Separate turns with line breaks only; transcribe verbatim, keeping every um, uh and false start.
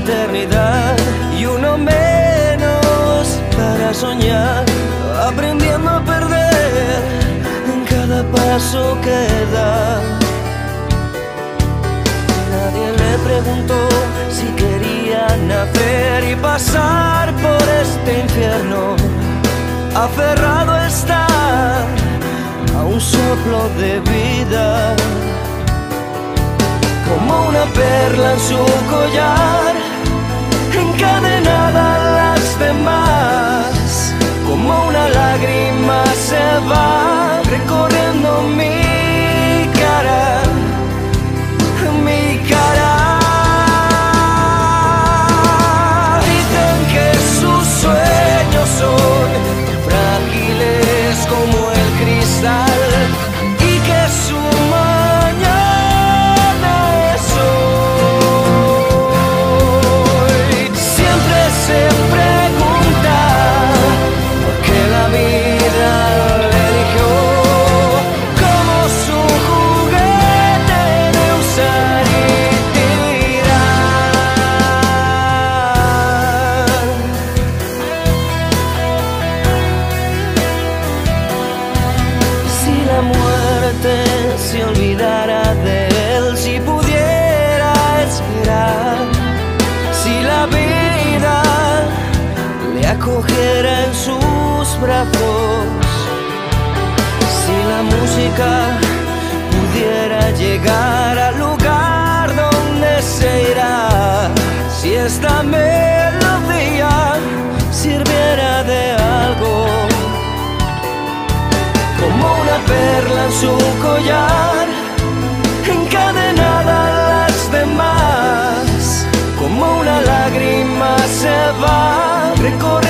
eternidad y uno menos para soñar, aprendiendo a perder en cada paso que da. Nadie le preguntó si quería nacer y pasar por este infierno, aferrado está a un soplo de vida, como una perla en su collar, encadenada a las demás, como una lágrima se va recorriendo mi cara, mi cara. Dicen que sus sueños son frágiles como el cristal y que su mañana es hoy. Siempre se pregunta por qué la vida le eligió como su juguete de usar y tirar. Si la muerte se olvidara de él, si pudiera esperar, si la vida le acogiera en sus brazos, si la música pudiera llegar al lugar donde se irá, si esta melodía sirviera de algo, como una perla en su collar, encadenada a las demás, como una lágrima se va recorriendo